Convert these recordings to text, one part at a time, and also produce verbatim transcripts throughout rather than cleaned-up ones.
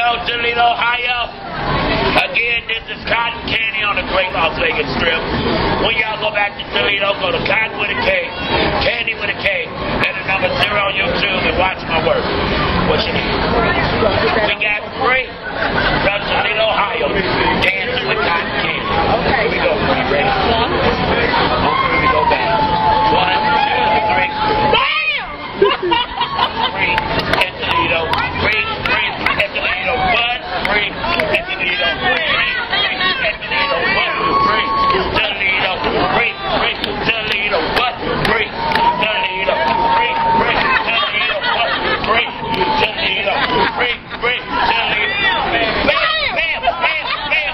Toledo, Toledo, Ohio. Again, this is Cotton Candy on the Great Las Vegas Strip. When y'all go back to Toledo, go to Cotton with a K, Candy with a K, and the number zero on YouTube and watch my work. What you need? We got free from Toledo, Ohio, dancing with Cotton Candy. Okay. Here we go. You ready? One. Here we go back. One, two, three. Bam! Free at Toledo. Free, free at Toledo. One, free at Toledo. Free, free at Toledo. One, free Toledo. Free, free Toledo. One, free Toledo. Free, free Toledo. One, free Toledo. Free, free Toledo. Bam, bam, bam, bam.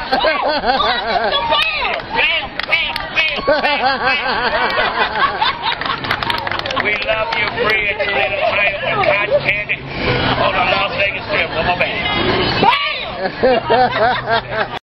Bam, bam, bam, bam. We love you, free at Toledo, Ohio, with Cotton Candy on the Las Vegas Strip. One more band. Bam!